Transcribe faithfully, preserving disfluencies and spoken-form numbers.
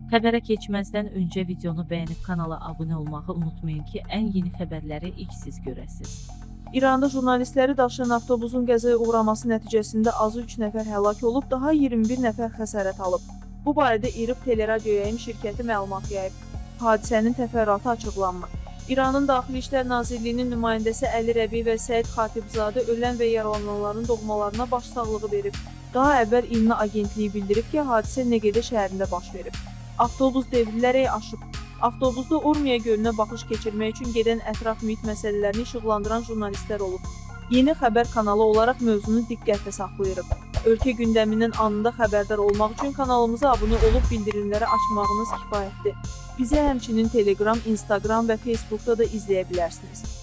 Xəbərə keçməzdən öncə videonu bəyənib kanala abunə olmağı unutmayın ki, ən yeni xəbərləri ilk siz görəsiniz. İranda jurnalistləri daşıyan avtobusun qəzaya uğraması nəticəsində azı üç nəfər həlak olub, daha iyirmi bir nəfər xəsarət alıb. Bu barədə İRIB Teleradyo Yayım şirkəti məlumat yayıb. Hadisənin təfərrüatı açıqlanmır. İranın Daxili İşlər Nazirliyinin nümayəndəsi Əli Rəbi və Səid Xatibzadə ölən və yaralananların doğmalarına başsağlığı verib. Daha əvvəl İLNA agentliyi bildirib ki, hadisə Neqedə şəhərində baş verib. Avtobus devrilərək aşıb. Avtobusda Urmiya gölünə baxış keçirmək üçün gedən ətraf mühit məsələlərini işıqlandıran jurnalistlər olub. Yeni xəbər kanalı olaraq mövzunu diqqətlə saxlayırıq. Ölkə gündəmindən anında xəbərdar olmaq üçün kanalımıza abunə olub bildirimləri açmağınız kifayətdir. Bizi həmçinin Telegram, Instagram və Facebookda da izləyə bilərsiniz.